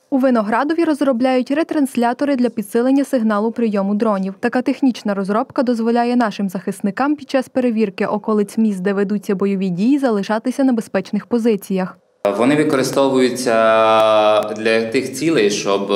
У Виноградові розробляють ретранслятори для підсилення сигналу прийому дронів. Така технічна розробка дозволяє нашим захисникам під час перевірки околиць міст, де ведуться бойові дії, залишатися на безпечних позиціях. Вони використовуються для тих цілей, щоб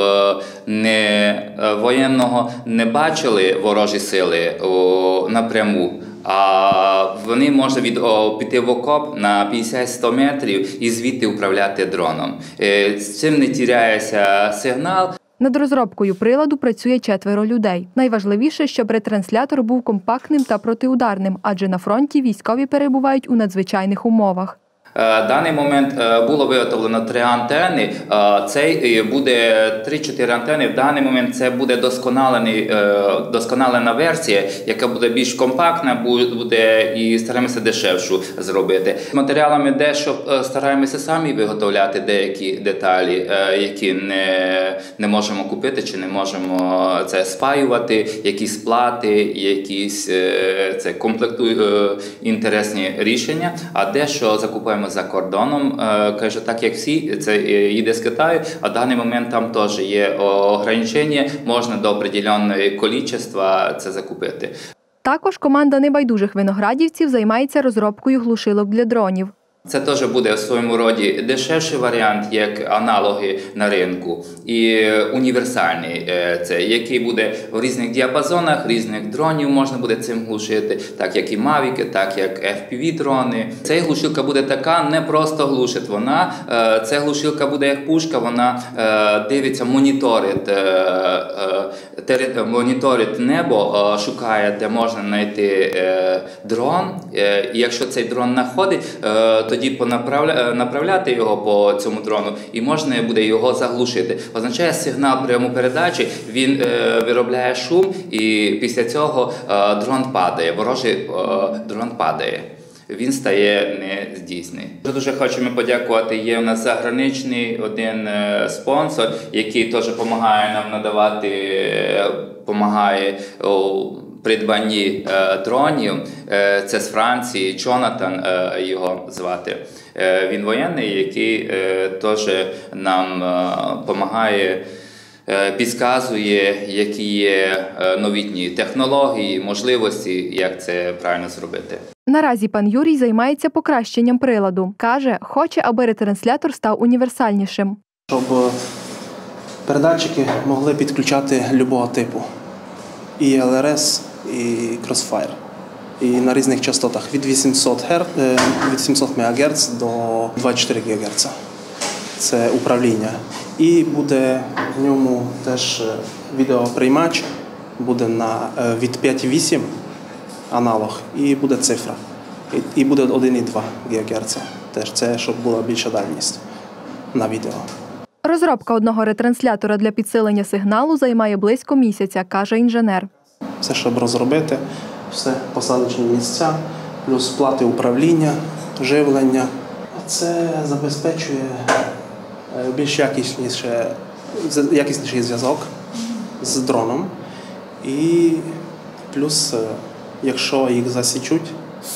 воєнного не бачили ворожі сили напряму, а вони можуть піти в окоп на 50-100 метрів і звідти управляти дроном. З цим не тіряється сигнал. Над розробкою приладу працює 4 людей. Найважливіше, щоб ретранслятор був компактним та протиударним, адже на фронті військові перебувають у надзвичайних умовах. В даний момент було виготовлено 3 антени, це буде 3-4 антени. В даний момент це буде досконалена версія, яка буде більш компактна, буде і стараємося дешевшу зробити. З матеріалами дещо стараємося самі виготовляти деякі деталі, які не можемо купити чи не можемо це спаювати, якісь плати, якісь інтересні рішення, а дещо закупуємо за кордоном, кажу, так як всі, це їде з Китаю, а в даний момент там теж є обмеження, можна до определеного кількості це закупити. Також команда небайдужих виноградівців займається розробкою глушилок для дронів. Це теж буде в своєму роді дешевший варіант, як аналоги на ринку, і універсальний, який буде в різних діапазонах, різних дронів можна буде цим глушити, так як і мавіки, так як FPV-дрони. Ця глушилка буде така, не просто глушить вона, ця глушилка буде як пушка, вона дивиться, моніторить небо, шукає, де можна знайти дрон, і якщо цей дрон знаходить, тоді направляти його по цьому дрону і можна буде його заглушити. Означає сигнал прямої передачі, він виробляє шум і після цього дрон падає, ворожий дрон падає. Він стає нездійсний. Дуже хочемо подякувати, є у нас заграничний один спонсор, який теж допомагає нам допомагає у придбанні дронів. Це з Франції, Джонатан його звати. Він воєнний, який теж нам допомагає, підказує, які є новітні технології, можливості, як це правильно зробити. Наразі пан Юрій займається покращенням приладу. Каже, хоче, аби ретранслятор став універсальнішим. Щоб передатчики могли підключати будь-якого типу. І LRS, і Crossfire. І на різних частотах від 800 МГц до 24 ГГц. Це управління. І буде в ньому теж відеоприймач, буде від 5,8 аналог, і буде цифра. І буде 1,2 ГГц. Теж це, щоб була більша дальність на відео. Розробка одного ретранслятора для підсилення сигналу займає близько місяця, каже інженер. Все, щоб розробити, все посадочні місця, плюс плати управління, живлення. Це забезпечує більш якісніший зв'язок з дроном. І плюс, якщо їх засічуть,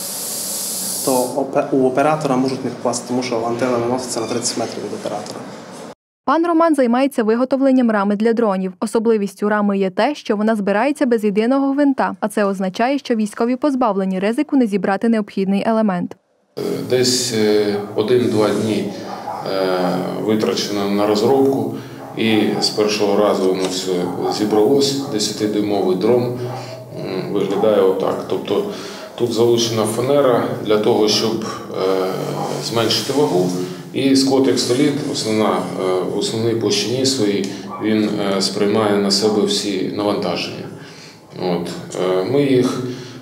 то у оператора можуть не попасти, тому що антенна наноситься на 30 метрів від оператора. Пан Роман займається виготовленням рами для дронів. Особливістю рами є те, що вона збирається без єдиного гвинта, а це означає, що військові позбавлені ризику не зібрати необхідний елемент. Десь 1-2 дні витрачено на розробку, і з першого разу воно все зібралось. 10-дюймовий дрон виглядає отак. Тобто тут залучена фанера для того, щоб зменшити вагу. І склотекстоліт, в основній площині своїй, він сприймає на себе всі навантаження. Ми їх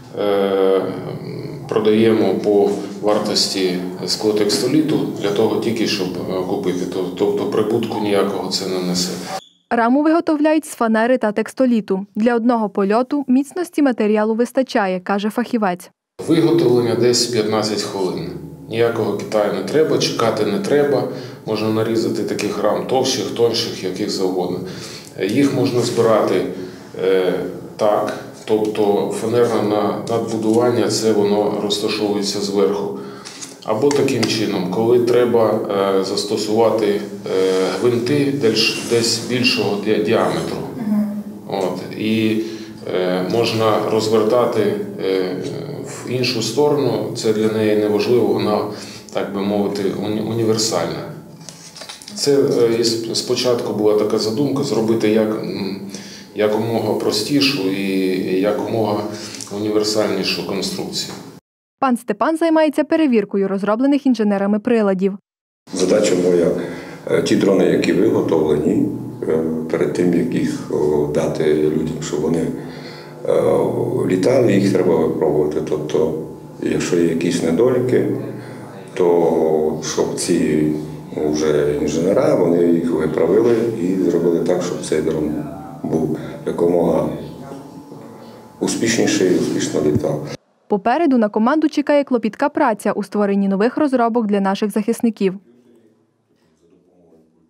продаємо по вартості склотекстоліту для того тільки, щоб купити. Тобто прибутку ніякого це не несе. Раму виготовляють з фанери та текстоліту. Для одного польоту міцності матеріалу вистачає, каже фахівець. Виготовлення десь 15 хвилин. Ніякого Китаю не треба, чекати не треба. Можна нарізати таких рам товщих, тонших, яких завгодно. Їх можна збирати так, тобто фанерне надбудування, це воно розташовується зверху. Або таким чином, коли треба застосувати гвинти десь більшого діаметру. От, і можна розвертати в іншу сторону, це для неї не важливо, вона, так би мовити, універсальна. Це спочатку була така задумка зробити якомога простішу і якомога універсальнішу конструкцію. Пан Степан займається перевіркою розроблених інженерами приладів. Задача моя – ті дрони, які виготовлені, перед тим, як їх дати людям, щоб вони літали, їх треба випробувати. Тобто, якщо є якісь недоліки, то щоб ці вже інженера, вони їх виправили і зробили так, щоб цей дрон був якомога успішніший і успішно літав. Попереду на команду чекає клопітка праця у створенні нових розробок для наших захисників.